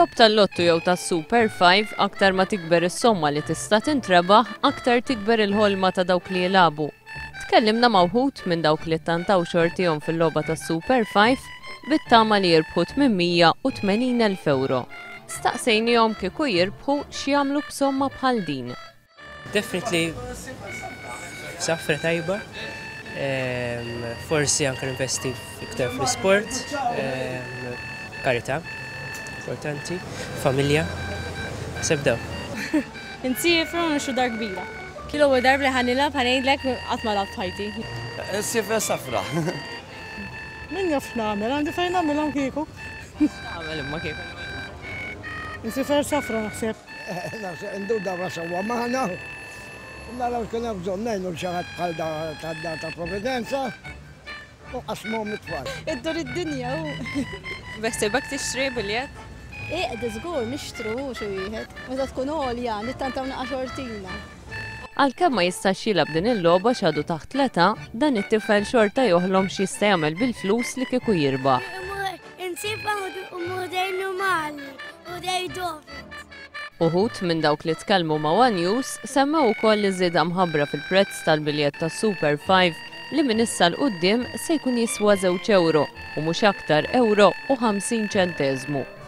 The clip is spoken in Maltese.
Fil-lob tal-lottu jew tas-Super 5 aktar ma tikber is-somma li tista' tintrebaħ, aktar tikber il-ħolma ta' dawk li jilagħbu. Tkellimna ma' wħud minn dawk li ttantaw xortihom fil-logħba tas-Super 5 bit-tama li jirbħu 880,000 euro. Staqsejnihom kieku jirbħu x'jagħmlu b'somma bħal din. Definitely safra tajba, forsi anke investi iktar fl-sport, karità, importanti, familja, sebdew. Insifru nixu dar kbira. Kilu u darb li ħanilab ħanejdlek qatt ma labt ħajti. Insifra safra. Min jaf nagħmel, għandi fejn nagħmilhom kieku. Għamel imma kieku. Insifra safra naħseb. Ndu darra sewwa maħna. Naraw kien hemm bżonn ngħinu xi ħadd bħal ta' Provvidenza u qasmuhom it-tfal. Iddur id-dinja u. Beħsibek tixtri biljett? Iqdi żgur nixtru xi wieħed. Meta tkun għolja nittantaw naqa' xortina. Għalkemm ma jistax jilgħab din il-logħba x'għadu taħt l-età, dan it-tifel xorta joħlom x'jista' jagħmel bil-flus li kieku jirbaħ. Insibha modernu mali u dejdovet. Uħud minn dawk li tkellmu ma' One News semmew ukoll li żieda mħabbra fil-prezz tal-biljett tas-Super 5 li minn issa l-qudiem se jkun jiswa €2 u mhux aktar €1.50.